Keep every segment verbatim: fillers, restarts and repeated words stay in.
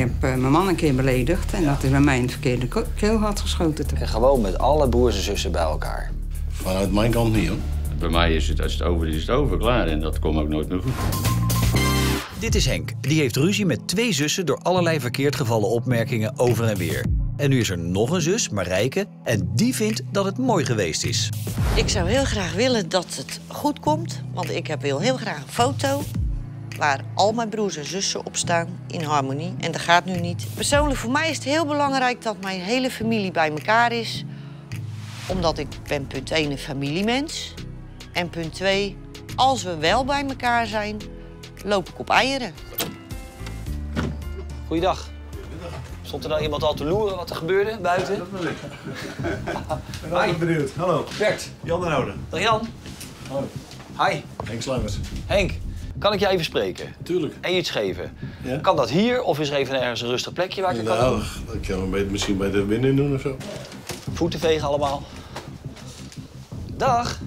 heeft uh, mijn man een keer beledigd en dat hij bij mij in de verkeerde keel had geschoten. En gewoon met alle broers en zussen bij elkaar. Vanuit mijn kant niet, hoor. Bij mij is het, als het over is, is het over, klaar. En dat komt ook nooit meer goed. Dit is Henk. Die heeft ruzie met twee zussen door allerlei verkeerd gevallen opmerkingen over en weer. En nu is er nog een zus, Marijke, en die vindt dat het mooi geweest is. Ik zou heel graag willen dat het goed komt, want ik heb wil heel graag een foto waar al mijn broers en zussen op staan in harmonie. En dat gaat nu niet. Persoonlijk voor mij is het heel belangrijk dat mijn hele familie bij elkaar is. Omdat ik ben punt één een familiemens. En punt twee, als we wel bij elkaar zijn, loop ik op eieren. Goeiedag. Stond er nou iemand al te loeren wat er gebeurde buiten? Dat wil ik. Ik ben altijd benieuwd. Hallo. Bert. Jan de Oude. Dag Jan. Hallo. Hi. Henk Sluimers. Henk, kan ik je even spreken? Tuurlijk. En je iets geven? Ja? Kan dat hier of is er even ergens een rustig plekje waar ik het kan Nou, doen? dat kan we misschien bij de wind in doen of zo. Voeten vegen allemaal. Dag.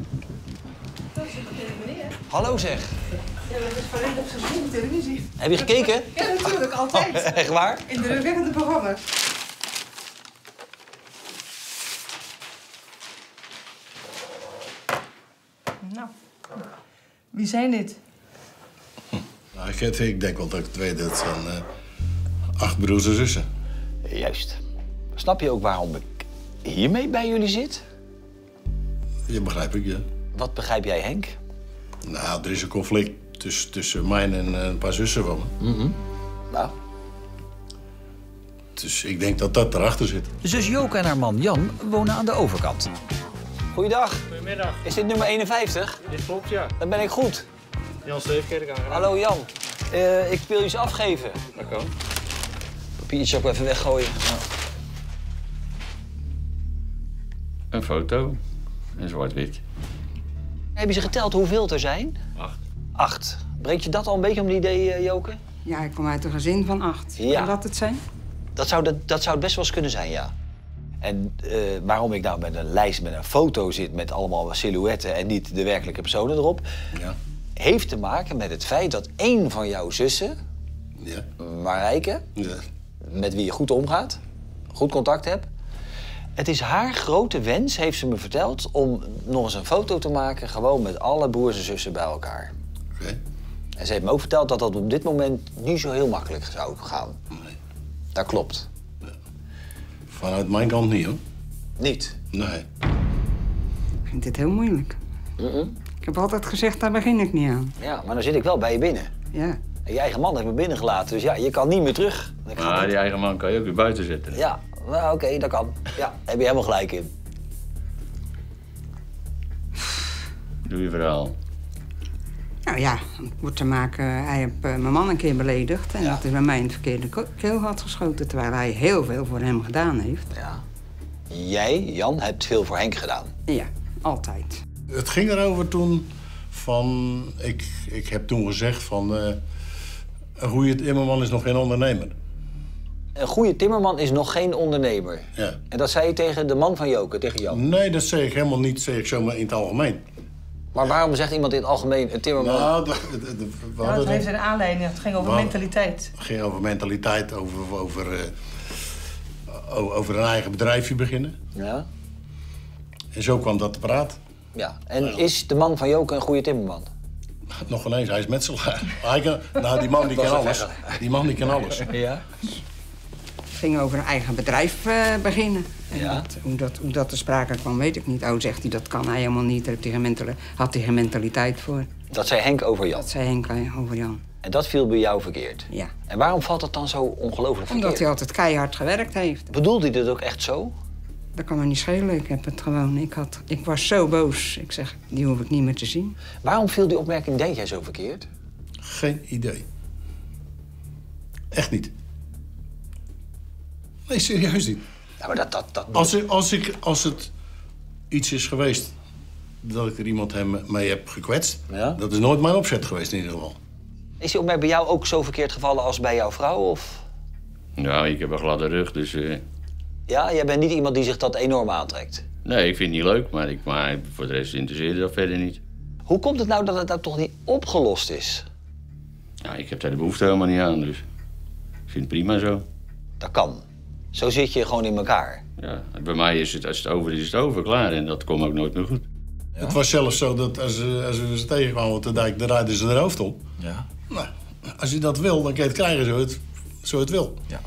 Hallo zeg. Ja, dat is van hem op zijn schoen televisie. Heb je gekeken? Ja, natuurlijk, altijd. Oh, echt waar? In de weggende programma's. Nou, wie zijn dit? Hm. Nou, ik, ik denk wel dat ik het weet. Dat zijn uh, acht broers en zussen. Juist. Snap je ook waarom ik hiermee bij jullie zit? Ja, begrijp ik, ja. Wat begrijp jij, Henk? Nou, er is een conflict tussen, tussen mij en een paar zussen van me. Mm-hmm. Nou. Dus ik denk dat dat erachter zit. Zus Joke en haar man Jan wonen aan de overkant. Goeiedag. Goedemiddag. Is dit nummer eenenvijftig? Dit klopt, ja. Dan ben ik goed. Jan Steefkerk aan. Hallo Jan. Uh, ik wil je iets afgeven. Dat kan. Papiertje ook even weggooien. Nou. Een foto. En zwart-wit. Heb je ze geteld hoeveel er zijn? Acht. Acht. Breekt je dat al een beetje om het idee, uh, Joke? Ja, ik kom uit een gezin van acht. Ja. Kan dat het zijn? Dat zou, dat, dat zou het best wel eens kunnen zijn, ja. En uh, waarom ik nou met een lijst met een foto zit met allemaal silhouetten en niet de werkelijke personen erop, ja. heeft te maken met het feit dat één van jouw zussen, ja. Marijke, ja. met wie je goed omgaat, goed contact hebt, het is haar grote wens, heeft ze me verteld, om nog eens een foto te maken, gewoon met alle broers en zussen bij elkaar. Oké. Okay. En ze heeft me ook verteld dat dat op dit moment niet zo heel makkelijk zou gaan. Nee. Dat klopt. Ja. Vanuit mijn kant niet, hoor. Niet? Nee. Ik vind dit heel moeilijk. Mm-mm. Ik heb altijd gezegd, daar begin ik niet aan. Ja, maar dan zit ik wel bij je binnen. Ja. En je eigen man heeft me binnengelaten, dus ja, je kan niet meer terug. Maar die eigen man kan je ook weer buiten zetten. Ja, nou oké, okay, dat kan. Ja, heb je helemaal gelijk in. Doe je verhaal. Nou ja, het moet te maken, hij heeft uh, mijn man een keer beledigd en ja. dat hij bij mij in de verkeerde keel had geschoten, terwijl hij heel veel voor hem gedaan heeft. Ja. Jij, Jan, hebt veel voor Henk gedaan? Ja, altijd. Het ging erover toen van, ik, ik heb toen gezegd van, uh, een goede timmerman is nog geen ondernemer. Een goede timmerman is nog geen ondernemer? Ja. En dat zei je tegen de man van Joke, tegen Jan? Nee, dat zeg ik helemaal niet, zeg ik zomaar in het algemeen. Maar waarom zegt iemand in het algemeen een timmerman? Nou, dat, dat, dat, ja, dat heeft een aanleiding. Het ging over we, mentaliteit. Het ging over mentaliteit, over, over, uh, over een eigen bedrijfje beginnen. Ja. En zo kwam dat te praten. Ja. En ja. Is de man van Joke een goede timmerman? Nog van eens, hij is metselaar. Hij kan, nou, die man die kan alles. Die man die kan alles. Ja. Het ging over een eigen bedrijf uh, beginnen. En ja. dat, hoe, dat, hoe dat te sprake kwam, weet ik niet. Oh, zegt hij, dat kan hij helemaal niet. Daar had hij geen mentaliteit voor. Dat zei Henk over Jan? Dat zei Henk over Jan. En dat viel bij jou verkeerd? Ja. En waarom valt dat dan zo ongelooflijk verkeerd? Omdat hij altijd keihard gewerkt heeft. Bedoelde hij dat ook echt zo? Dat kan me niet schelen. Ik heb het gewoon... Ik, had, ik was zo boos. Ik zeg, die hoef ik niet meer te zien. Waarom viel die opmerking, denk jij, zo verkeerd? Geen idee. Echt niet. Nee, serieus niet. Ja, maar dat, dat, dat... Als, ik, als, ik, als het iets is geweest dat ik er iemand mee heb gekwetst, ja? Dat is nooit mijn opzet geweest in ieder geval. Is die opmerking bij jou ook zo verkeerd gevallen als bij jouw vrouw? Of? Nou, ik heb een gladde rug, dus... Uh... Ja, jij bent niet iemand die zich dat enorm aantrekt? Nee, ik vind het niet leuk, maar, ik, maar voor de rest interesseert dat verder niet. Hoe komt het nou dat het nou toch niet opgelost is? Ja, ik heb daar de behoefte helemaal niet aan, dus... Ik vind het prima zo. Dat kan. Zo zit je gewoon in elkaar. Ja, bij mij is het, als het over is, is het over, klaar. En dat komt ook nooit meer goed. Ja. Het was zelfs zo dat als, als we ze tegenkwamen op de dijk, dan rijden ze er hoofd op. Ja. Nou, als je dat wil, dan kan je het krijgen zo het, zo het wil. Ja.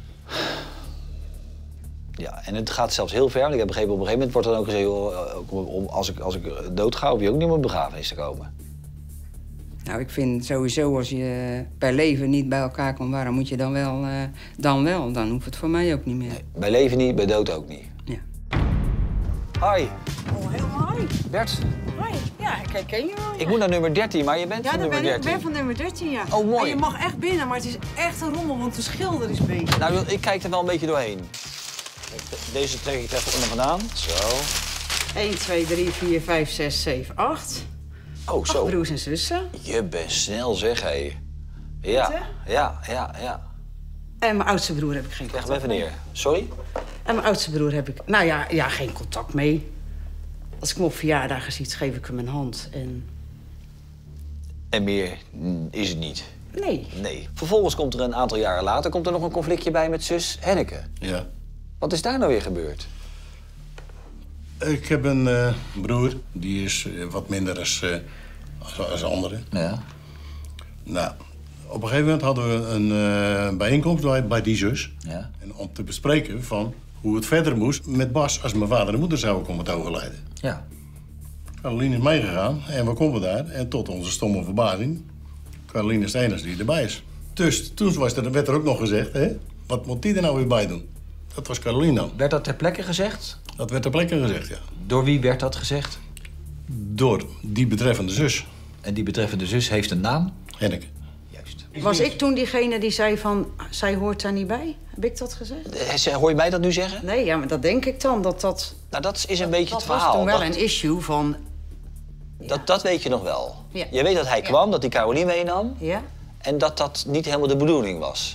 Ja, en het gaat zelfs heel ver. Want ik heb begrepen, op een gegeven moment wordt er dan ook gezegd... Joh, om, als, ik, als ik doodga, hoef je ook niet op mijn begrafenis te komen. Nou, ik vind sowieso als je per leven niet bij elkaar komt, waarom moet je dan wel? Uh, dan wel, dan hoeft het voor mij ook niet meer. Nee, bij leven niet, bij dood ook niet. Ja. Hoi. Oh, helemaal hoi. Bert. Hoi. Ja, ik ken je wel. Ja. Ik moet naar nummer dertien, maar je bent ja, van nummer ben dertien. Ja, ik ben van nummer dertien, ja. Oh, mooi. En je mag echt binnen, maar het is echt een rommel, want de schilder is bezig. Nou, ik kijk er wel een beetje doorheen. Deze trek ik even onder vandaan. Zo. één, twee, drie, vier, vijf, zes, zeven, acht. Oh, zo. Acht broers en zussen. Je bent snel, zeg, hé. Ja, ja, ja, ja. En mijn oudste broer heb ik geen Leg contact hem even mee. neer. Sorry? En mijn oudste broer heb ik, nou ja, ja, geen contact mee. Als ik hem op verjaardagen zie, geef ik hem een hand. En... En meer is het niet. Nee. Nee. Vervolgens komt er een aantal jaren later komt er nog een conflictje bij met zus Henneke. Ja. Wat is daar nou weer gebeurd? Ik heb een uh, broer, die is uh, wat minder als, uh, als, als anderen. Ja. Nou, op een gegeven moment hadden we een uh, bijeenkomst bij, bij die zus. Ja. En om te bespreken van hoe het verder moest met Bas als mijn vader en moeder zouden komen te overlijden. Ja. Caroline is meegegaan en we komen daar. En tot onze stomme verbazing, Caroline is de enige die erbij is. Dus toen was er, werd er ook nog gezegd, hè, wat moet die er nou weer bij doen? Dat was Caroline dan. Werd dat ter plekke gezegd? Dat werd ter plekke gezegd, ja. Door wie werd dat gezegd? Door die betreffende zus. En die betreffende zus heeft een naam? Henneke. Juist. Was ik toen diegene die zei van, zij hoort daar niet bij? Heb ik dat gezegd? Eh, Hoor je mij dat nu zeggen? Nee, ja, maar dat denk ik dan, dat dat... Nou, dat is een beetje dat het verhaal. was toen wel dat, een issue van... dat, dat weet je nog wel. Ja. Je weet dat hij Ja. kwam, dat hij Caroline meenam. Ja? En dat dat niet helemaal de bedoeling was.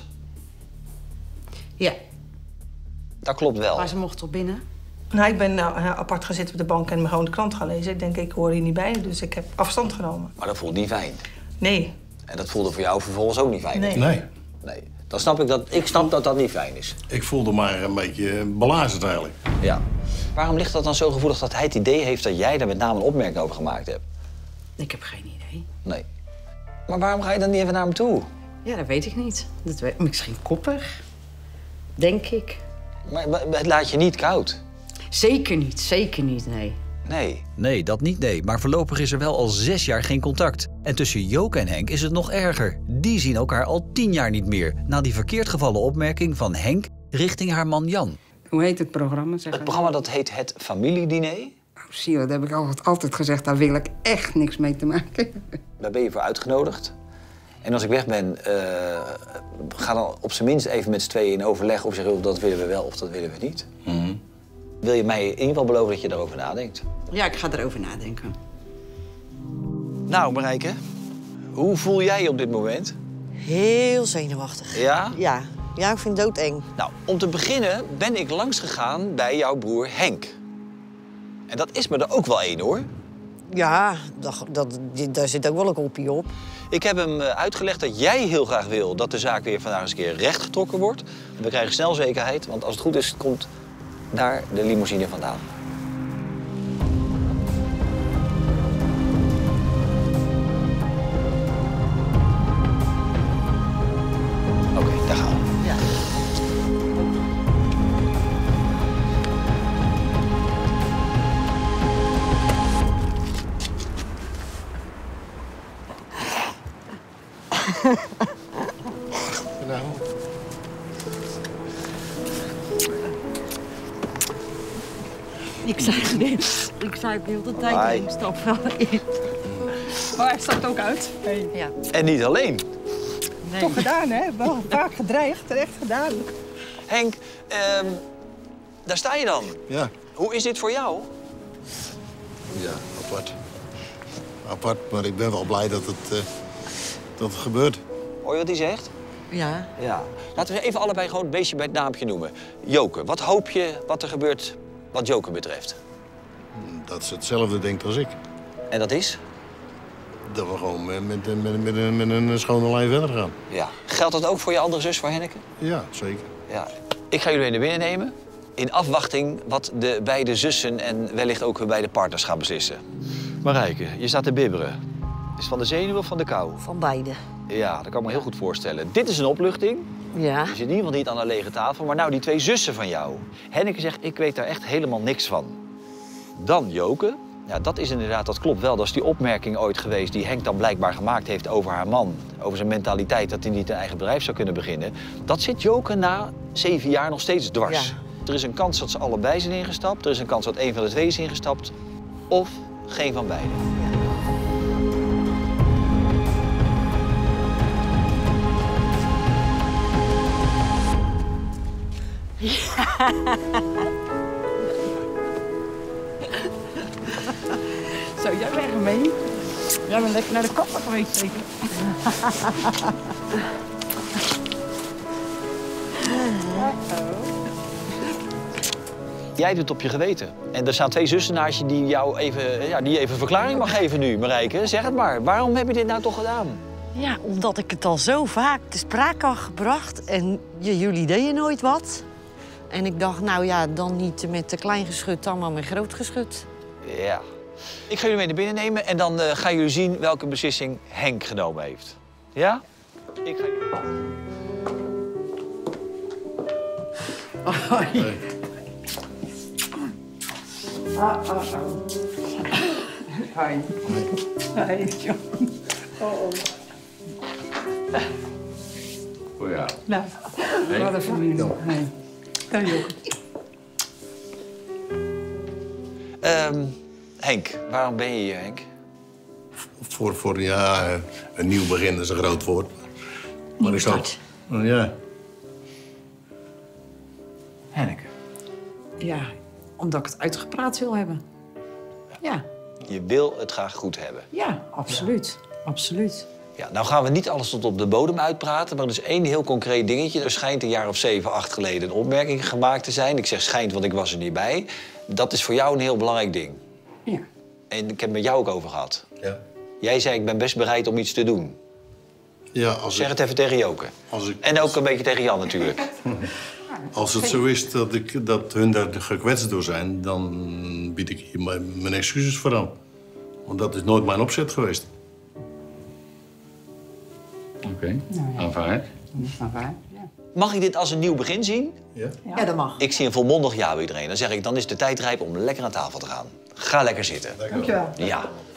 Ja. Dat klopt wel. Maar ze mocht toch binnen? Nou, ik ben nou, apart gaan zitten op de bank en gewoon de krant gaan lezen. Ik denk, ik hoor hier niet bij, dus ik heb afstand genomen. Maar dat voelt niet fijn. Nee. En dat voelde voor jou vervolgens ook niet fijn. Nee. Nee. Nee. Dan snap ik dat, ik snap dat dat niet fijn is. Ik voelde maar een beetje belazerd eigenlijk. Ja. Waarom ligt dat dan zo gevoelig dat hij het idee heeft dat jij daar met name een opmerking over gemaakt hebt? Ik heb geen idee. Nee. Maar waarom ga je dan niet even naar hem toe? Ja, dat weet ik niet. Dat weet... Misschien koppig. Denk ik. Maar maar het laat je niet koud. Zeker niet, zeker niet, nee. Nee. Nee, dat niet nee. Maar voorlopig is er wel al zes jaar geen contact. En tussen Joke en Henk is het nog erger. Die zien elkaar al tien jaar niet meer. Na die verkeerd gevallen opmerking van Henk richting haar man Jan. Hoe heet het programma? Zeg Het programma dat heet Het Familiediner. Oh, zie je, dat heb ik altijd, altijd gezegd. Daar wil ik echt niks mee te maken. Daar ben je voor uitgenodigd. En als ik weg ben, uh, ga dan op zijn minst even met z'n tweeën in overleg... of zeggen, dat willen we wel of dat willen we niet. Mm-hmm. Wil je mij in ieder geval beloven dat je daarover nadenkt? Ja, ik ga erover nadenken. Nou, Marijke, hoe voel jij je op dit moment? Heel zenuwachtig. Ja? Ja, ja ik vind het doodeng. Nou, om te beginnen ben ik langsgegaan bij jouw broer Henk. En dat is me er ook wel één, hoor. Ja, dat, dat, daar zit ook wel een kopie op. Ik heb hem uh, uitgelegd dat jij heel graag wil dat de zaak weer vandaag eens een keer rechtgetrokken wordt. En we krijgen snel zekerheid, want als het goed is, komt daar de limousine vandaan. Oké, okay, daar gaan we. Ja. Nou. Ik zei het niet. Ik zei het niet de tijd Hi. in. Stap wel in. Maar hij staat ook uit. Hey. Ja. En niet alleen. Nee. Toch gedaan, hè? Wel vaak gedreigd, terecht gedaan. Henk, ehm, daar sta je dan. Ja. Hoe is dit voor jou? Ja, apart. Apart, maar ik ben wel blij dat het, uh, dat het gebeurt. Hoor je wat hij zegt? Ja. Ja. Laten we even allebei gewoon het beestje bij het naampje noemen. Joke, wat hoop je wat er gebeurt wat Joke betreft? Dat ze hetzelfde denkt als ik. En dat is? dat we gewoon met, met, met, met, een- met een schone lijn verder gaan. Ja. Geldt dat ook voor je andere zus, voor Henneke? Ja, zeker. Ja. Ik ga jullie mee naar binnen nemen. In afwachting wat de beide zussen en wellicht ook weer beide partners gaan beslissen. Marijke, je staat te bibberen. Is het van de zenuwen of van de kou? Van beide. Ja, dat kan ik me heel goed voorstellen. Dit is een opluchting. Ja. Je zit in ieder geval niet aan een lege tafel. Maar nou, die twee zussen van jou. Henneke zegt, ik weet daar echt helemaal niks van. Dan Joke. Ja, dat is inderdaad, dat klopt wel. Dat is die opmerking ooit geweest die Henk dan blijkbaar gemaakt heeft over haar man. Over zijn mentaliteit, dat hij niet een eigen bedrijf zou kunnen beginnen. Dat zit Joke na zeven jaar nog steeds dwars. Ja. Er is een kans dat ze allebei zijn ingestapt. Er is een kans dat een van de twee is ingestapt. Of geen van beiden. Zo, jij bent gemeen. Jij bent lekker naar de kapper geweest, zeker? Jij doet het op je geweten. En er staan twee zussen naast je die jou even, ja, die even verklaring mag geven nu, Marijke. Zeg het maar. Waarom heb je dit nou toch gedaan? Ja, omdat ik het al zo vaak te sprake had gebracht en je, jullie deden nooit wat. En ik dacht, nou ja, dan niet met de klein geschut, dan maar met groot geschut. Ja. Ik ga jullie mee naar binnen nemen en dan uh, gaan jullie zien welke beslissing Henk genomen heeft. Ja? Ik ga jullie... Hoi. Ah, ah, ah. Hoi. Hoi, John. Oh, oh. Oh ja. Nou, wat een familie. Hoi. Kan je ook. Um, Henk, waarom ben je hier, Henk? Voor, voor ja, een nieuw begin is een groot woord. Maar ik zou... Ja. Henneke. Ja, omdat ik het uitgepraat wil hebben. Ja, Je wil het graag goed hebben. ja, absoluut. Absoluut. Ja, nou gaan we niet alles tot op de bodem uitpraten, maar er is één heel concreet dingetje. Er schijnt een jaar of zeven, acht geleden een opmerking gemaakt te zijn. Ik zeg schijnt, want ik was er niet bij. Dat is voor jou een heel belangrijk ding. Ja. En ik heb het met jou ook over gehad. Ja. Jij zei, ik ben best bereid om iets te doen. Ja, als Zeg ik, het even tegen Joke. als ik, En ook een beetje tegen Jan natuurlijk. als het zo is dat, ik, dat hun daar gekwetst door zijn, dan bied ik hier mijn, mijn excuses voor aan. Want dat is nooit mijn opzet geweest. Oké, okay. Aanvaard. Aanvaard, ja. Mag ik dit als een nieuw begin zien? Ja? Ja, dat mag. Ik zie een volmondig ja bij iedereen. Dan zeg ik, dan is de tijd rijp om lekker aan tafel te gaan. Ga lekker zitten. Dankjewel. Ja.